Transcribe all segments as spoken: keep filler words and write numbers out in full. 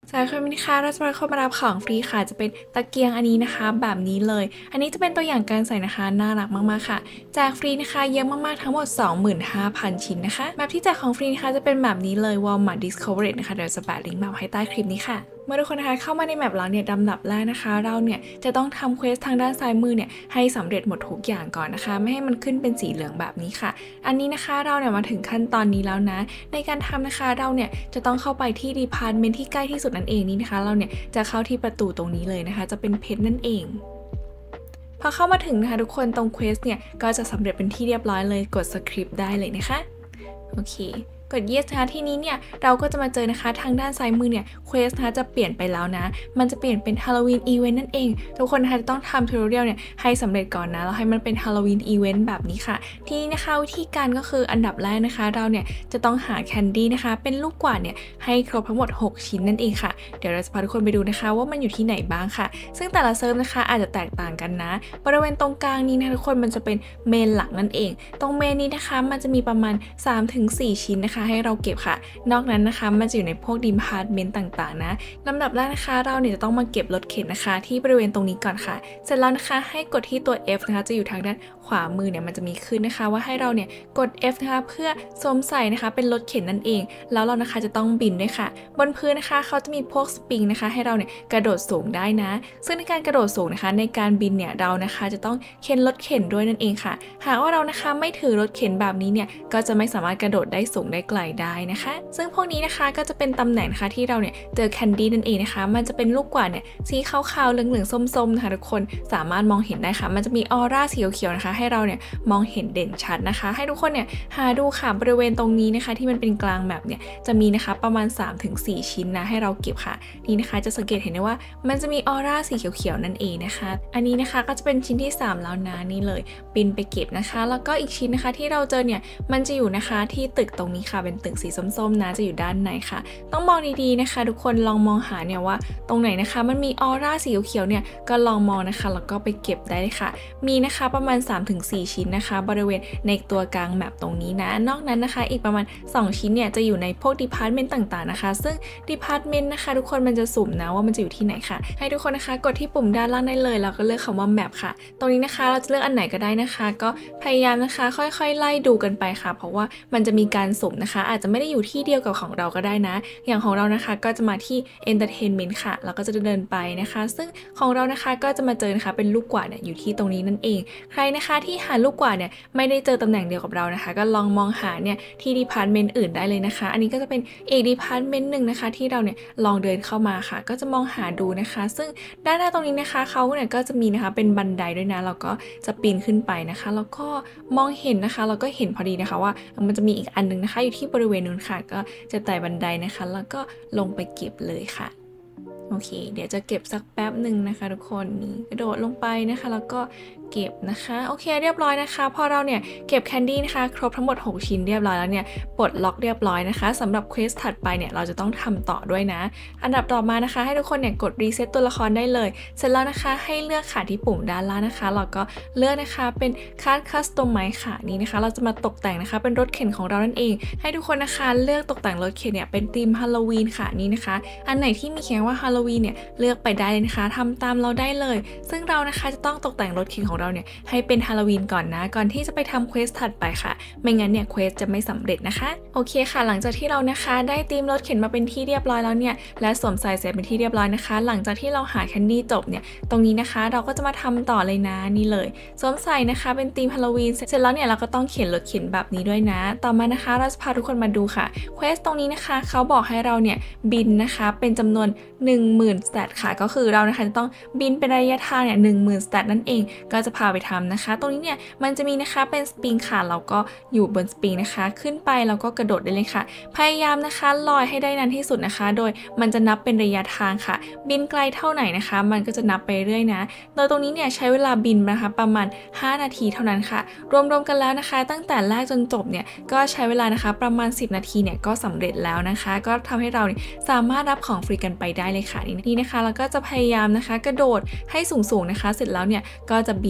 สายคนนี้ค่ะเราจะมาเข้ามารับของฟรีค่ะจะเป็นตะเกียงอันนี้นะคะแบบนี้เลยอันนี้จะเป็นตัวอย่างการใส่นะคะน่ารักมากๆค่ะแจกฟรีนะคะเยอะมากๆทั้งหมด สองหมื่นห้าพัน ชิ้นนะคะแบบที่แจกของฟรีนะคะจะเป็นแบบนี้เลย Walmart Discovery นะคะเดี๋ยวจะแปะลิงก์มาให้ใต้คลิปนี้ค่ะเมื่อทุกคนนะคะเข้ามาในแมปแล้วเนี่ยลำดับแรกนะคะเราเนี่ยจะต้องทำเควสทางด้านซ้ายมือเนี่ยให้สำเร็จหมดทุกอย่างก่อนนะคะไม่ให้มันขึ้นเป็นสีเหลืองแบบนี้ค่ะอันนี้นะคะเราเนี่ยมาถึงขั้นตอนนี้แล้วนะในการทำนะคะเราเนี่ยจะต้องเข้าไปที่ดีพาร์ตเมนต์ที่ใกล้ที่สุดนั่นเองนี่นะคะเราเนี่ยจะเข้าที่ประตูตรงนี้เลยนะคะจะเป็นเพชรนั่นเองพอเข้ามาถึงนะคะทุกคนตรงเควสเนี่ยก็จะสำเร็จเป็นที่เรียบร้อยเลยกดสคริปต์ได้เลยนะคะโอเคกด yes นะคะที่นี้เนี่ยเราก็จะมาเจอนะคะทางด้านซ้ายมือเนี่ยเควสนะคะจะเปลี่ยนไปแล้วนะมันจะเปลี่ยนเป็น Halloween Event นั่นเองทุกคนนะคะจะต้องทำ tutorial เนี่ยให้สำเร็จก่อนนะแล้วให้มันเป็น Halloween Event แบบนี้ค่ะทีนี้นะคะวิธีการก็คืออันดับแรกนะคะเราเนี่ยจะต้องหาแคนดี้นะคะเป็นลูกกวาดเนี่ยให้ครบทั้งหมดหกชิ้นนั่นเองค่ะเดี๋ยวเราจะพาทุกคนไปดูนะคะว่ามันอยู่ที่ไหนบ้างค่ะซึ่งแต่ละเซิร์ฟนะคะอาจจะแตกต่างกันนะบริเวณตรงกลางนี้นะทุกคนมันจะเป็นเมนหลักนั่นเองตรงเมนนี้นะคะมันจะมีประมาณ สามถึงสี่ ชิ้นนะคะให้เราเก็บค่ะนอกนั้นนะคะมันจะอยู่ในพวกดีพาร์ตเมนต์ต่างๆนะลำดับแรกนะคะเราเนี่ยจะต้องมาเก็บรถเข็นนะคะที่บริเวณตรงนี้ก่อนค่ะเสร็จแล้วนะคะให้กดที่ตัว F นะคะจะอยู่ทางด้านขวามือเนี่ยมันจะมีขึ้นนะคะว่าให้เราเนี่ยกด F นะคะเพื่อสวมใส่นะคะเป็นรถเข็นนั่นเองแล้วเรานะคะจะต้องบินด้วยค่ะบนพื้นนะคะเขาจะมีพวกสปริงนะคะให้เราเนี่ยกระโดดสูงได้นะซึ่งในการกระโดดสูงนะคะในการบินเนี่ยเรานะคะจะต้องเข็นรถเข็นด้วยนั่นเองค่ะหากว่าเรานะคะไม่ถือรถเข็นแบบนี้เนี่ยก็จะไม่สามารถกระโดดได้สูงได้ไกลได้นะคะซึ่งพวกนี้นะคะก็จะเป็นตำแหน่งนะคะที่เราเนี่ยเจอแคนดี้นั่นเองนะคะมันจะเป็นลูกกวาดเนี่ยสีขาวๆเหลืองๆส้มๆนะคะทุกคนสามารถมองเห็นได้ค่ะมันจะมีออร่าสีเขียวๆนะคะให้เราเนี่ยมองเห็นเด่นชัดนะคะให้ทุกคนเนี่ยหาดูค่ะบริเวณตรงนี้นะคะที่มันเป็นกลางแมปเนี่ยจะมีนะคะประมาณ สามถึงสี่ ชิ้นนะให้เราเก็บค่ะนี่นะคะจะสังเกตเห็นได้ว่ามันจะมีออร่าสีเขียวๆนั่นเองนะคะอันนี้นะคะก็จะเป็นชิ้นที่สามแล้วนะนี่เลยบินไปเก็บนะคะแล้วก็อีกชิ้นนะคะที่เราเจอเนี่ยมันจะอยู่นะคะที่ตึกตรงนี้ค่ะเป็นตึกสีส้มๆนะจะอยู่ด้านในค่ะต้องมองดีๆนะคะทุกคนลองมองหาเนี่ยว่าตรงไหนนะคะมันมีออร่าสีเขียวๆเนี่ยก็ลองมองนะคะแล้วก็ไปเก็บได้เลยค่ะมีนะคะประมาณ สามถึงสี่ ชิ้นนะคะบริเวณในตัวกลางแมปตรงนี้นะนอกนั้นนะคะอีกประมาณสองชิ้นเนี่ยจะอยู่ในพวกดีพาร์ตเมนต์ต่างๆนะคะซึ่งดีพาร์ตเมนต์นะคะทุกคนมันจะสุ่มนะว่ามันจะอยู่ที่ไหนค่ะให้ทุกคนนะคะกดที่ปุ่มด้านล่างได้เลยแล้วก็เลือกคำว่าแมปค่ะตรงนี้นะคะเราจะเลือกอันไหนก็ได้นะคะก็พยายามนะคะค่อยๆไล่ดูกันไปค่ะเพราะว่ามันจะมีการสุ่มนะคะอาจจะไม่ได้อยู่ที่เดียวกับของเราก็ได้นะอย่างของเรานะคะก็จะมาที่ Entertainment ค่ะแล้วก็จะเดินไปนะคะซึ่งของเรานะคะก็จะมาเจอนะคะเป็นลูกกวาดเนี่ยอยู่ที่ตรงนี้นั่นเองใครนะคะที่หาลูกกวาดเนี่ยไม่ได้เจอตำแหน่งเดียวกับเรานะคะก็ลองมองหาเนี่ยที่ Department อื่นได้เลยนะคะอันนี้ก็จะเป็นอีก Department หนึ่งนะคะที่เราเนี่ยลองเดินเข้ามาค่ะก็จะมองหาดูนะคะซึ่งด้านหน้าตรงนี้นะคะเขาเนี่ยก็จะมีนะคะเป็นบันไดด้วยนะเราก็จะปีนขึ้นไปนะคะแล้วก็มองเห็นนะคะเราก็เห็นพอดีนะคะว่ามันจะมีอีกอันนึงนะคะอยู่ที่บริเวณนู้นค่ะก็จะไต่บันไดนะคะแล้วก็ลงไปเก็บเลยค่ะโอเคเดี๋ยวจะเก็บสักแป๊บหนึ่งนะคะทุกคนนี่กระโดดลงไปนะคะแล้วก็เก็บนะคะโอเคเรียบร้อยนะคะพอเราเนี่ยเก็บแคนดี้นะคะครบทั้งหมดหกชิ้นเรียบร้อยแล้วเนี่ยปลดล็อกเรียบร้อยนะคะสำหรับเควสถัดไปเนี่ยเราจะต้องทำต่อด้วยนะอันดับต่อมานะคะให้ทุกคนเนี่ยกดรีเซ็ตตัวละครได้เลยเสร็จแล้วนะคะให้เลือกค่ะที่ปุ่มด้านล่างนะคะเราก็เลือกนะคะเป็นคาร์ดคัสตอมไมซ์ค่ะนี่นะคะเราจะมาตกแต่งนะคะเป็นรถเข็นของเรานั่นเองให้ทุกคนนะคะเลือกตกแต่งรถเข็นเนี่ยเป็นธีมฮาโลวีนค่ะนี่นะคะอันไหนที่มีเขียนว่าฮาโลวีนเนี่ยเลือกไปได้เลยนะคะทำตามเราได้เลยซึ่งเรานะคะจะต้องตกแต่งรถเข็นของเราเนี่ยให้เป็นฮาโลวีนก่อนนะก่อนที่จะไปทำเควสถัดไปค่ะไม่งั้นเนี่ยเควสจะไม่สำเร็จนะคะโอเคค่ะหลังจากที่เรานะคะได้ธีมรถเข็นมาเป็นที่เรียบร้อยแล้วเนี่ยและสวมใส่เสร็จเป็นที่เรียบร้อยนะคะหลังจากที่เราหาแคนดี้จบเนี่ยตรงนี้นะคะเราก็จะมาทำต่อเลยนะนี่เลยสวมใส่นะคะเป็นธีมฮาโลวีนเสร็จแล้วเนี่ยเราก็ต้องเขียนรถเข็นแบบนี้ด้วยนะต่อมานะคะเราจะพาทุกคนมาดูค่ะเควสตรงนี้นะคะเขาบอกให้เราเนี่ยบินนะคะเป็นจำนวน หนึ่งหมื่น สแตทค่ะก็คือเรานะคะจะต้องบินเป็นระยะทางเนี่ย หนึ่งหมื่น สแตทนั่นเองก็จะพาไปทำนะคะตรงนี้เนี่ยมันจะมีนะคะเป็นสปริงค่ะเราก็อยู่บนสปริงนะคะขึ้นไปแล้วก็กระโดดได้เลยค่ะพยายามนะคะลอยให้ได้นานที่สุดนะคะโดยมันจะนับเป็นระยะทางค่ะบินไกลเท่าไหนนะคะมันก็จะนับไปเรื่อยนะโดยตรงนี้เนี่ยใช้เวลาบินนะคะประมาณห้านาทีเท่านั้นค่ะรวมๆกันแล้วนะคะตั้งแต่แรกจนจบเนี่ยก็ใช้เวลานะคะประมาณสิบนาทีเนี่ยก็สำเร็จแล้วนะคะก็ทำให้เราเนี่ยสามารถรับของฟรีกันไปได้เลยค่ะนี่นะคะเราก็จะพยายามนะคะกระโดดให้สูงๆนะคะเสร็จแล้วเนี่ยก็จะบิน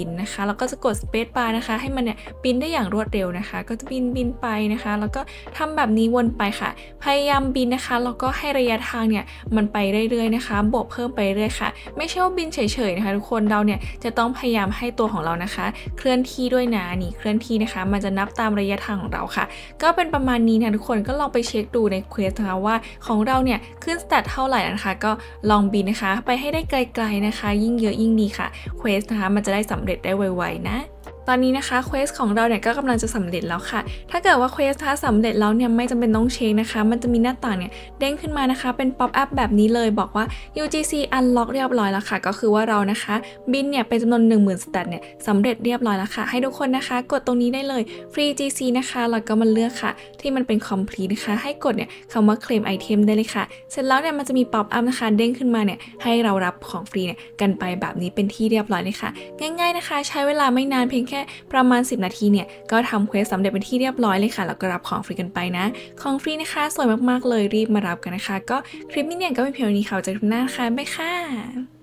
นนะคะแล้วก็จะกด Space Bar นะคะให้มันเนี่ยบินได้อย่างรวดเร็วนะคะก็จะบินบินไปนะคะแล้วก็ทำแบบนี้วนไปค่ะพยายามบินนะคะแล้วก็ให้ระยะทางเนี่ยมันไปเรื่อยๆนะคะบวกเพิ่มไปเรื่อยค่ะไม่ใช่ว่าบินเฉยๆนะคะทุกคนเราเนี่ยจะต้องพยายามให้ตัวของเรานะคะเคลื่อนที่ด้วยนะนี่เคลื่อนที่นะคะมันจะนับตามระยะทางของเราค่ะก็เป็นประมาณนี้นะทุกคนก็ลองไปเช็คดูในเควสนะคะว่าของเราเนี่ยขึ้นสแตทเท่าไหร่นะคะก็ลองบินนะคะไปให้ได้ไกลๆนะคะยิ่งเยอะยิ่งดีค่ะเควสนะคะมันจะได้สำเร็จได้ไวๆนะตอนนี้นะคะเควสของเราเนี่ยก็กำลังจะสำเร็จแล้วค่ะถ้าเกิดว่าเควสถ้าสำเร็จแล้วเนี่ยไม่จำเป็นต้องเช็คนะคะมันจะมีหน้าต่างเนี่ยเด้งขึ้นมานะคะเป็นป๊อปอัพแบบนี้เลยบอกว่า ยู จี ซี unlock เรียบร้อยแล้วค่ะก็คือว่าเรานะคะบินเนี่ยเป็นจำนวน หนึ่งหมื่น สแตทเนี่ยสำเร็จเรียบร้อยแล้วค่ะให้ทุกคนนะคะกดตรงนี้ได้เลยฟรี จี ซี นะคะแล้วก็มาเลือกค่ะที่มันเป็น complete นะคะให้กดเนี่ยคำว่า claim item ได้เลยค่ะเสร็จแล้วเนี่ยมันจะมีป๊อปอัพนะคะเด้งขึ้นมาเนี่ยให้เรารับของฟรีเนี่ยกันไปแบบนี้เป็นที่เรียบร้อยเลยค่ะง่ายๆนะคะใช้เวลาไม่นานเพียงแค่ประมาณสิบนาทีเนี่ยก็ทำเควสสำเร็จเป็นที่เรียบร้อยเลยค่ะแล้วก็รับของฟรีกันไปนะของฟรีนะคะสวยมากๆเลยรีบมารับกันนะคะก็คลิปนี้เนี่ยก็เป็นเพียงนี้ค่ะเจอกันหน้าค่ะบ๊ายบายค่ะ